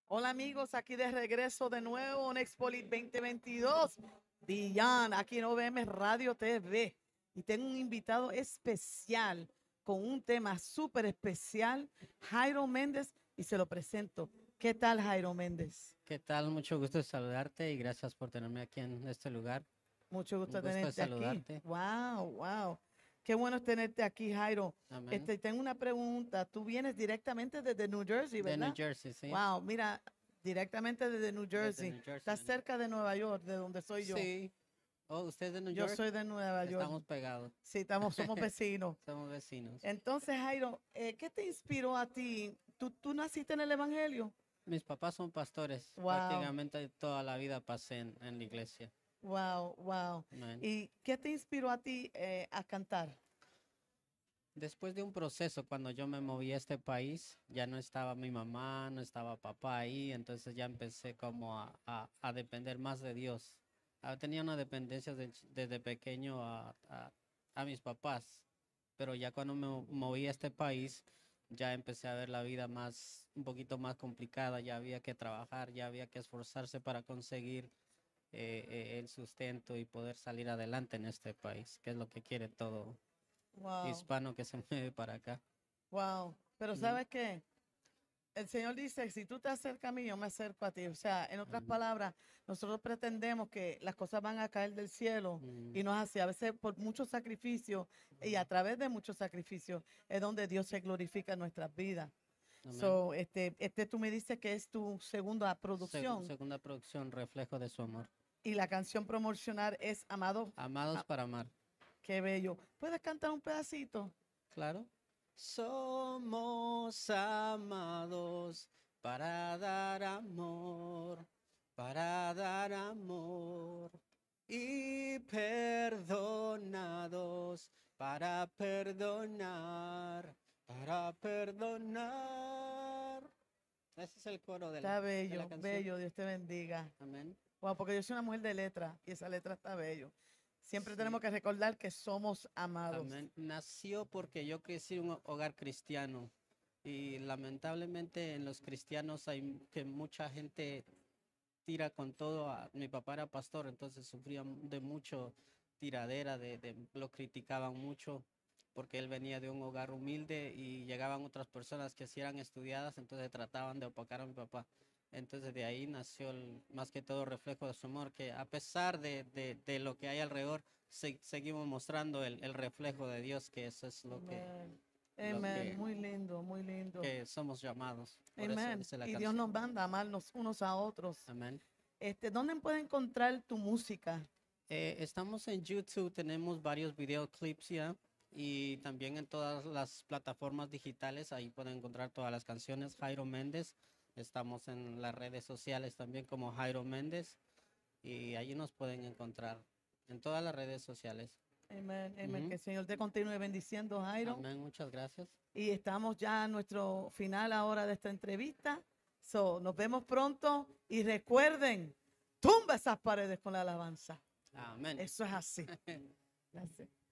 Hola amigos, aquí de regreso de nuevo en Expolit 2022. Diyan, aquí en OVM Radio TV. Y tengo un invitado especial con un tema súper especial, Jairo Méndez, y se lo presento. ¿Qué tal, Jairo Méndez? ¿Qué tal? Mucho gusto de saludarte y gracias por tenerme aquí en este lugar. Mucho Un gusto gusto de tenerte aquí. saludarte. Wow, wow. Qué bueno tenerte aquí, Jairo. Amén. Tengo una pregunta. Tú vienes directamente desde New Jersey, De New ¿verdad? Jersey, ¿sí? Wow, mira, directamente desde New Desde Jersey. New Jersey Estás venimos. cerca de Nueva York, de donde soy yo. Sí. Oh, ¿usted es de New Yo York? soy de Nueva York. Estamos pegados. Sí, somos vecinos. Somos vecinos. Entonces, Jairo, ¿qué te inspiró a ti? ¿Tú naciste en el Evangelio? Mis papás son pastores. Wow, Prácticamente toda la vida pasé en la iglesia. wow, wow. Amén. ¿Y qué te inspiró a ti a cantar? Después de un proceso, cuando yo me moví a este país, ya no estaba mi mamá, no estaba papá ahí, entonces ya empecé como a depender más de Dios. Tenía una dependencia desde pequeño a mis papás, pero ya cuando me moví a este país, ya empecé a ver la vida un poquito más complicada, ya había que trabajar, ya había que esforzarse para conseguir el sustento y poder salir adelante en este país, que es lo que quiere todo Wow, hispano que se mueve para acá. wow. Pero Ujú, ¿sabes qué? El Señor dice, si tú te acercas a mí, yo me acerco a ti. O sea, en otras ujú, palabras, nosotros pretendemos que las cosas van a caer del cielo ujú. y no es así. A veces por mucho sacrificio y a través de muchos sacrificios es donde Dios se glorifica en nuestras vidas. Amén. So, tú me dices que es tu segunda producción Segunda producción, reflejo de su amor. y la canción promocional es Amado. Amados Ah, para amar. qué bello. ¿Puedes cantar un pedacito? Claro. Somos amados para dar amor y perdonados para perdonar. Ese es el coro Está de la bello, canción. bello. Dios te bendiga. Amén. Wow, porque yo soy una mujer de letra y esa letra está bello. Siempre tenemos Sí, que recordar que somos amados. amén. Nació porque yo crecí en un hogar cristiano y lamentablemente en los cristianos hay que mucha gente tira con todo. Mi papá era pastor, entonces sufría de mucho tiradera, lo criticaban mucho porque él venía de un hogar humilde y llegaban otras personas que sí eran estudiadas, entonces trataban de opacar a mi papá. Entonces de ahí nació más que todo reflejo de su amor, que a pesar de lo que hay alrededor, seguimos mostrando el reflejo de Dios, que eso es Amén. lo Amén. que, Muy lindo, muy lindo. que somos llamados. Por eso Amén. dice la Y Dios canción. nos manda a amarnos unos a otros. Amén. ¿Dónde puede encontrar tu música? Estamos en YouTube, tenemos varios videoclips ya y también en todas las plataformas digitales, ahí pueden encontrar todas las canciones. Jairo Méndez, estamos en las redes sociales también como Jairo Méndez y allí nos pueden encontrar en todas las redes sociales. Amén. Amén. Que Ujú. el Señor te continúe bendiciendo, Jairo. Amén, muchas gracias. Y estamos ya a nuestro final ahora de esta entrevista. So, nos vemos pronto y recuerden, tumba esas paredes con la alabanza. Amén. Eso es así. Gracias.